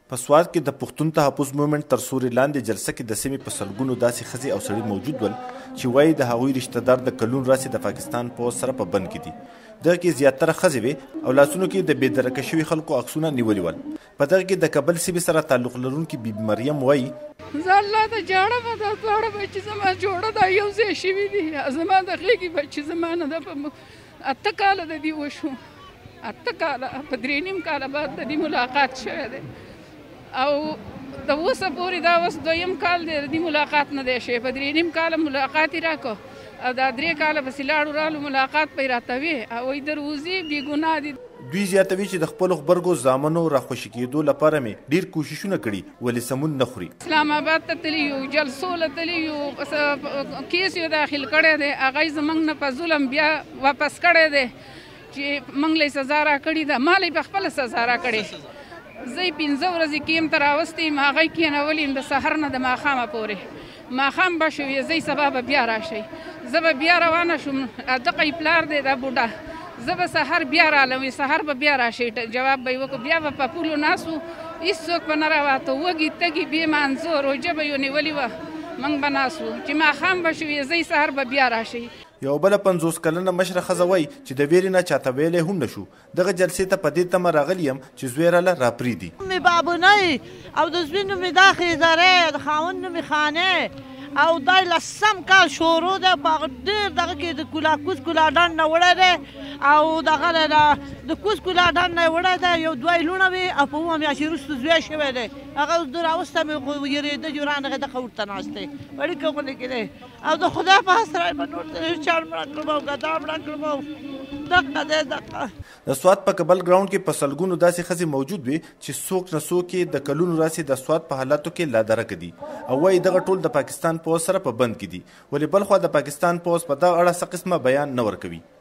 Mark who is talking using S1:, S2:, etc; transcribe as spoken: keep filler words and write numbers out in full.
S1: په سوات کې د پښتون تحفظ مومنټ تر سوري لاندې جلسه کې د سیمې په سلګونو داسې ښځې او سړي موجود ول چې وایي د هغوی رشته دار د کلون راسې د پاکستان پوځ سره په بند کې دي. دغه کې زیاتره ښځې وې او لاسونو کې د بې درکه شوي خلکو عکسونه نیولي ول. په دغه کې د کابل سیمې سره تعلق لرونکي بیبي مریم وایي
S2: زه الله ته جاړم دا دواړه بچي زما جوړه دا یو ځای شوي دي. زما د غېږې بچي زما نه ده په اته کاله د دې وشو، اته کاله په درې نیم کاله بعد د دې ملاقات شوی دی او د اوسه پورې دا اوس دویم کال دی د دې ملاقات نه دی شوی. په درې نیم کاله ملاقات یې راکړو او دا درې کاله پسې لاړو رالو ملاقات پې راته وې او وایي دروزي بې ګناه دي.
S1: دوی زیاتوي چې د خپلو غبرګو زامنو راخوشي کېدو لپاره مې ډېر کوششونه کړي ولې سمون نه خوري.
S2: اسلام آباد ته تللي یو، جلسو له تللي یو، کیس یې داخل کړی دی، هغه یې زموږ نه په ظلم بیا واپس کړی دی چې موږ له سزا راکړې ده، ما له یې په خپله سزا راکړې. زه یې پنځه ورځې کیم ته راوستې یم، هغه یې کېنولي یم د سحر نه د ماښامه پورې. ماښام به شو زه یې سبا به بیا راشئ، زه به بیا روانه شوم. دغه یې پلار دی دا بوډا، زه به سحر بیا رالم، سحر به بیا راشئ. جواب به یې وکړو، بیا به په پولو ناست وو، هېڅوک به نه راواته، وږي تږي بې مانځه روژه به یې نیولې وه، موږ به ناست وو چې ماښام به شو زه یې سحر به بیا راشئ.
S1: یو بله پنځوس کلنه مشره ښځه وایي چې د ویرې نه چاته ویلی هم نه شو. دغه جلسې ته په دې تمه راغلی یم چې زوی راله راپرېږدي.
S3: مې بابونی او د زوی نوم مې دا خیزرې، د خاوند نوم مې خانې او دا لسم کال شروع دی. په هغه ډېر دغه کې د کولا کوز کولا ډنډ نه وړی دی او دغه د کوز کولا ډنډ نه یې وړی دی. یو دوه یې لوڼه وې او په اووه میاشتې وروسته زوی شوی دی. هغه اوس د راوسته مې خو یېرېده چې ورانغې دغه ورته ناست دی، اړیکه غونډې کې دی او د خدای په حسره به نور ته چاړ مړه کړم او ګدا مړه کړم او دغه دی دغه.
S1: د سوات په کابل ګراونډ کې په سلګونو داسې ښځې موجود وي چې څوک نه څوک یې د کلونو راسې د سوات په حالاتو کې لادرکه دي او وایي دغه ټول د پاکستان پوځ سره په بند کې دي، ولې بل خوا د پاکستان پوځ په دغه اړه څه قسمه بیان نه ورکوي.